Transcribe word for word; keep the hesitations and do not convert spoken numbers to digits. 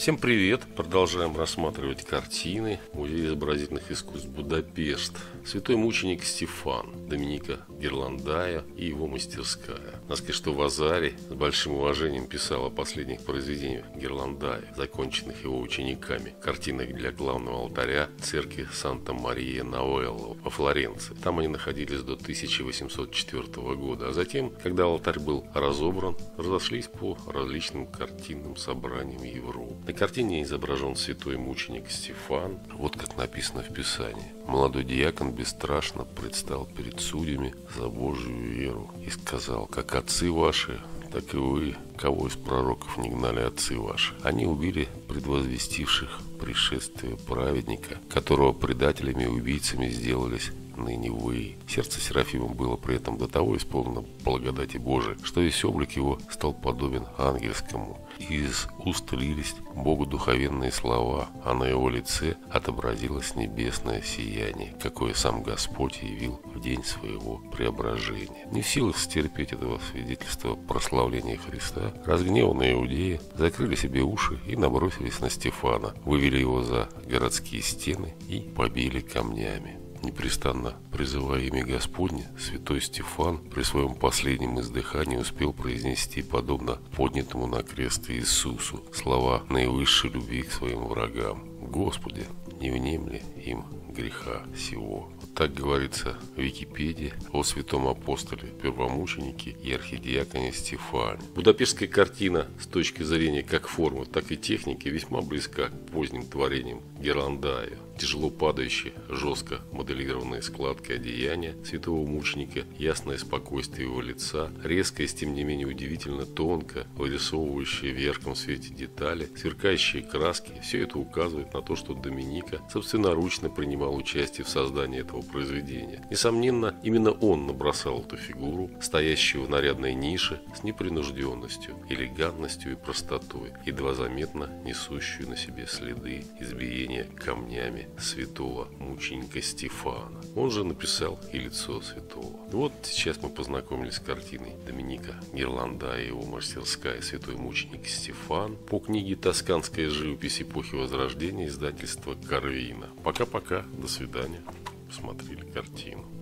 Всем привет! Продолжаем рассматривать картины Музея изобразительных искусств Будапешт. Святой мученик Стефан, Доминика Гирландая и его мастерская. Надо сказать, что Вазари с большим уважением писал о последних произведениях Гирландая, законченных его учениками. Картины для главного алтаря церкви Санта-Мария-Новелла во Флоренции. Там они находились до тысяча восемьсот четвёртого года. А затем, когда алтарь был разобран, разошлись по различным картинным собраниям Европы. На картине изображен святой мученик Стефан. Вот как написано в Писании. Молодой диакон бесстрашно предстал перед судьями за Божию веру и сказал: как отцы ваши, так и вы, кого из пророков не гнали отцы ваши. Они убили предвозвестивших пришествие праведника, которого предателями и убийцами сделались ныне вы. Сердце Серафима было при этом до того исполнено благодати Божией, что весь облик его стал подобен ангельскому. Из уст лились Богу духовенные слова, а на его лице отобразилось небесное сияние, какое сам Господь явил в день своего преображения. Не в силах стерпеть этого свидетельства прославления Христа, разгневанные иудеи закрыли себе уши и набросились на Стефана, вывели его за городские стены и побили камнями. Непрестанно призывая имя Господне, святой Стефан при своем последнем издыхании успел произнести, подобно поднятому на крест Иисусу, слова наивысшей любви к своим врагам: «Господи, не внемли им греха сего». Вот так говорится в Википедии о святом апостоле, первомученике и архидиаконе Стефане. Будапештская картина с точки зрения как формы, так и техники весьма близка к поздним творениям Гирландая. Тяжело падающие, жестко моделированные складки одеяния святого мученика, ясное спокойствие его лица, резкое, тем не менее удивительно тонко, вырисовывающие в ярком свете детали, сверкающие краски – все это указывает на то, что Доминика собственноручно принимал участие в создании этого произведения. Несомненно, именно он набросал эту фигуру, стоящую в нарядной нише с непринужденностью, элегантностью и простотой, едва заметно несущую на себе следы избиения камнями святого мученика Стефана. Он же написал и лицо святого. Вот сейчас мы познакомились с картиной Доминика Гирландая и его мастерская «Святой мученик Стефан» по книге «Тосканская живопись эпохи Возрождения», издательства Карвина. Пока-пока, до свидания. Посмотрели картину.